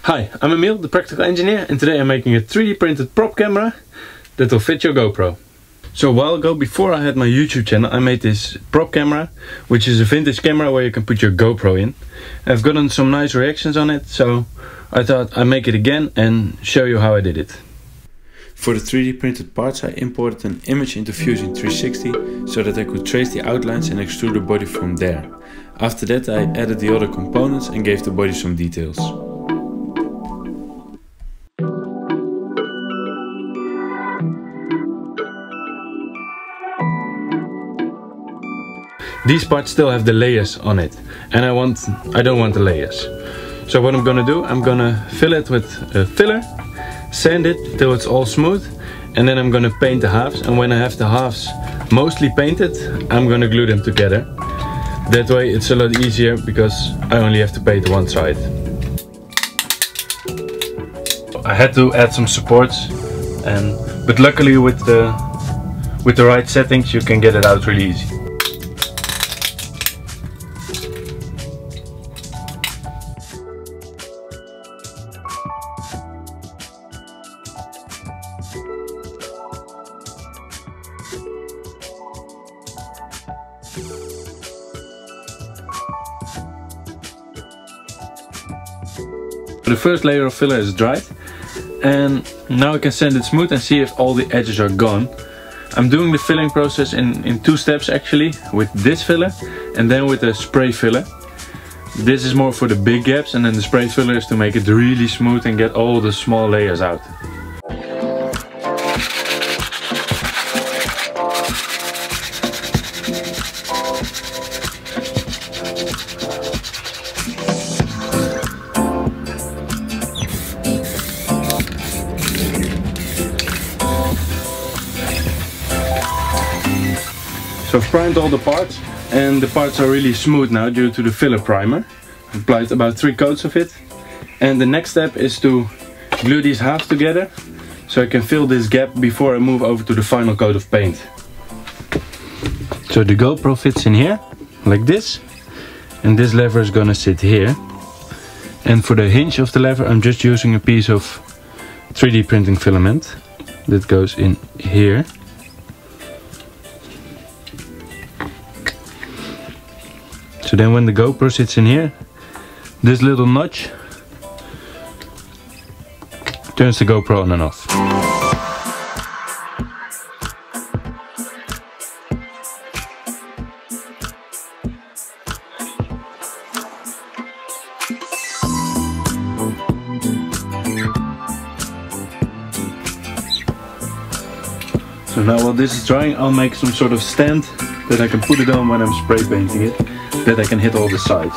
Hi, I'm Emil, the practical engineer, and today I'm making a 3D printed prop camera that will fit your GoPro. So a while ago, before I had my YouTube channel, I made this prop camera, which is a vintage camera where you can put your GoPro in. I've gotten some nice reactions on it, so I thought I'd make it again and show you how I did it. For the 3D printed parts, I imported an image into Fusion 360 so that I could trace the outlines and extrude the body from there. After that, I added the other components and gave the body some details. These parts still have the layers on it, and I don't want the layers. So what I'm gonna do, I'm gonna fill it with a filler, sand it till it's all smooth, and then I'm gonna paint the halves. And when I have the halves mostly painted, I'm gonna glue them together. That way it's a lot easier because I only have to paint one side. I had to add some supports, but luckily with the right settings you can get it out really easy. The first layer of filler is dried, and now I can sand it smooth and see if all the edges are gone. I'm doing the filling process in two steps actually, with this filler and then with a spray filler. This is more for the big gaps, and then the spray filler is to make it really smooth and get all the small layers out. So I've primed all the parts, and the parts are really smooth now due to the filler primer. I've applied about 3 coats of it. And the next step is to glue these halves together so I can fill this gap before I move over to the final coat of paint. So the GoPro fits in here, like this, and this lever is gonna sit here. And for the hinge of the lever I'm just using a piece of 3D printing filament that goes in here. So then when the GoPro sits in here, this little notch turns the GoPro on and off. So now while this is drying, I'll make some sort of stand that I can put it on when I'm spray painting it, that I can hit all the sides.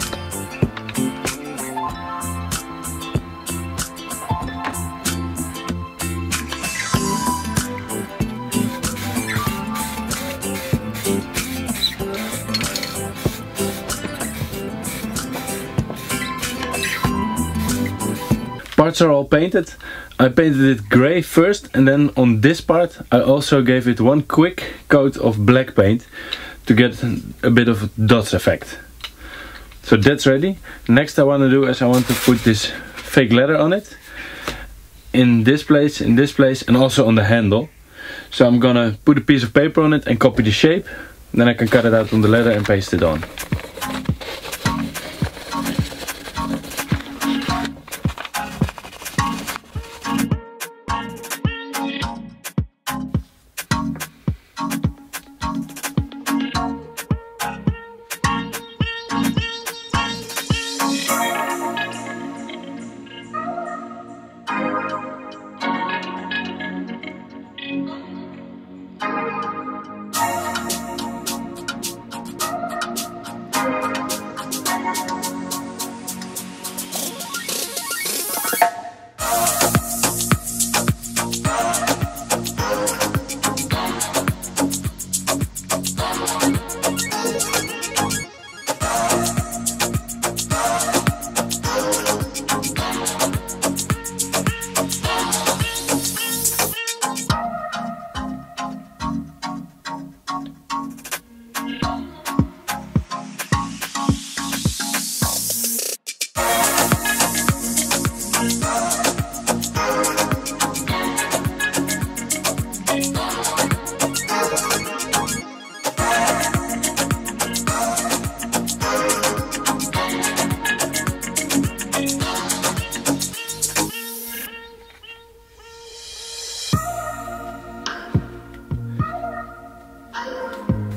Parts are all painted. I painted it grey first, and then on this part I also gave it one quick coat of black paint to get a bit of a dots effect. So that's ready. Next I want to do is I want to put this fake leather on it. In this place, and also on the handle. So I'm gonna put a piece of paper on it and copy the shape. Then I can cut it out on the leather and paste it on.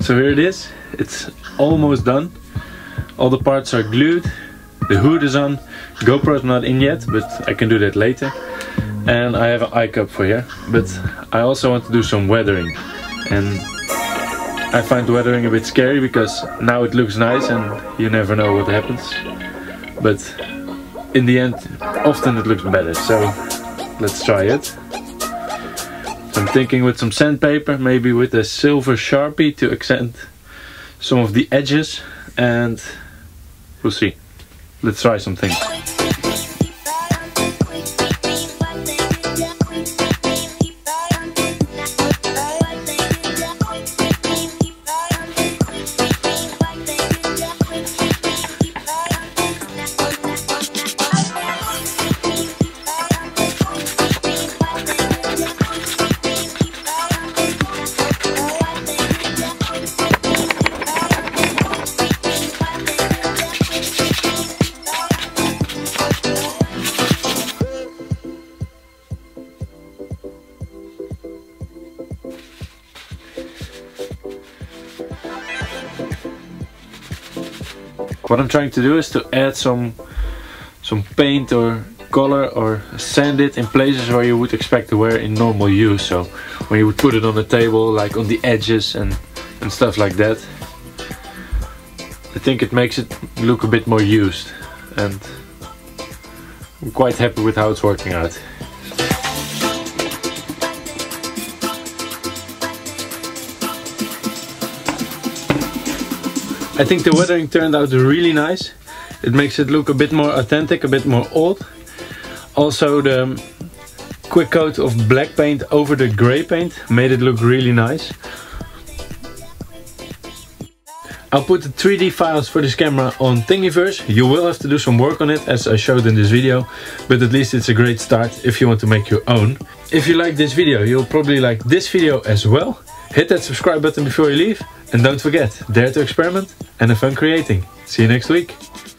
So here it is, it's almost done. All the parts are glued, the hood is on, GoPro's not in yet, but I can do that later. And I have an eye cup for here, but I also want to do some weathering. And I find weathering a bit scary because now it looks nice and you never know what happens. But in the end, often it looks better, so let's try it. So I'm thinking with some sandpaper, maybe with a silver Sharpie to accent some of the edges, and we'll see. Let's try some things. What I'm trying to do is to add some paint or color or sand it in places where you would expect to wear in normal use. So when you would put it on the table, like on the edges and stuff like that. I think it makes it look a bit more used, and I'm quite happy with how it's working out. I think the weathering turned out really nice. It makes it look a bit more authentic, a bit more old. Also the quick coat of black paint over the grey paint made it look really nice. I'll put the 3D files for this camera on Thingiverse. You will have to do some work on it, as I showed in this video, but at least it's a great start if you want to make your own. If you like this video, you'll probably like this video as well. Hit that subscribe button before you leave, and don't forget, dare to experiment and have fun creating. See you next week.